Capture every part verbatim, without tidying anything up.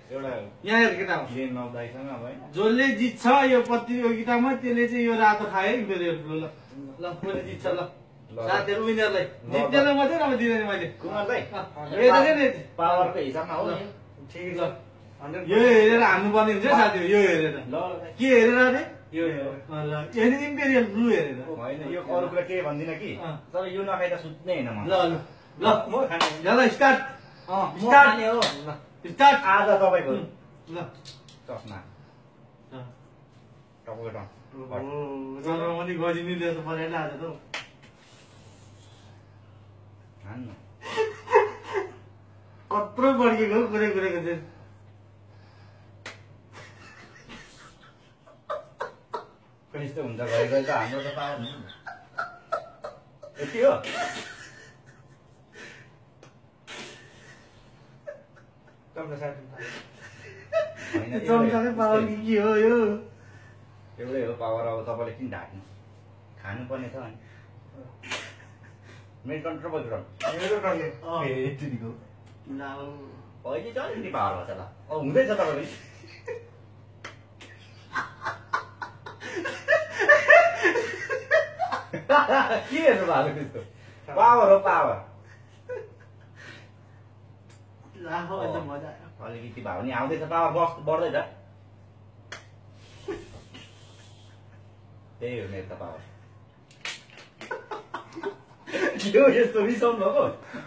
एउटा यहाँ हेर केटा गेम नौदाइसँग अब हैन जसले जित्छ यो प्रतियोगितामा त्यसले चाहिँ यो रातो खायो इम्पेरियल ब्लू ल ल कसले जित्छ ल साथीहरु विनरलाई जित्नेलाई मात्रै अब दिँदैन मैले कुमारलाई पावरको हिसाबमा हो नि ठिक ल यो हेरेर हान्नु पर्ने हुन्छ साथीहरु यो हेरेर ल के हेरेर रे यो ल हेर्नु इम्पेरियल ब्लू हेरेर होइन यो अरु कुरा के भन्दिन कि तर यो नखाइ त सुत्नै हैन म ल ल ल म खाने ल स्टार्ट अ स्टार्ट नि हो स्टार्ट आज तपाईको ल चस्मा टपको टप ओ जरा पनि गजिनी दिएको परेन आज त हान्न कत्रो बढेको कुरै कुरैको चाहिँ यस्तो हुन्छ घरि घरि त हाम्रो त पावर नि यति हो चम्चा साथी हैन चम्चाकै पावर के हो यो एउटै हो पावर अब तपाईँले किन ढाक्नु खानुपर्ने छ अनि मेरो कन्ट्रोल बग्यो मेरो गर्ने ए तिनीको नाउ अहिले चाहिँ अलिकति पावर भन्छ ल अब हुँदैछ तपाईँले के हेर्नु भएको त्यस्तो पावर हो पावर लाहो अझ मजा आयो अलिकति भयो नि आउँदैछ पावर बस बढ्दैछ त्यही हो मेरो त पावर के हो यस्तो रिसाउनु भएको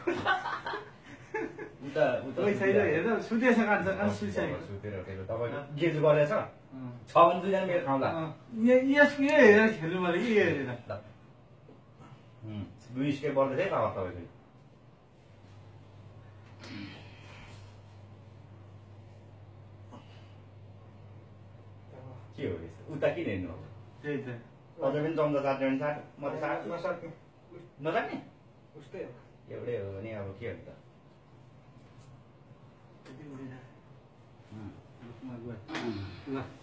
उता उता छैन हेर्दा सुतेछ कान्छ कान्छ सुतिसक्यो सुतेर उठेको तपाईँको गेज गरेछ छ भने दुईजना मेरो खाउँला यसको यो हेरेर खेल्नु पर्यो कि यो हेरेर दुई स्केप बढ्दैछ है पावर तपाईँको के हो यस्तो उता किन हेर्नु अब त्यही त अझ पनि चम्चा चाट्यो भने साट म त साट नसक्ने नसक्ने उस्तै हो एउटै हो भने अब के हो त त्यति हुँदैन ल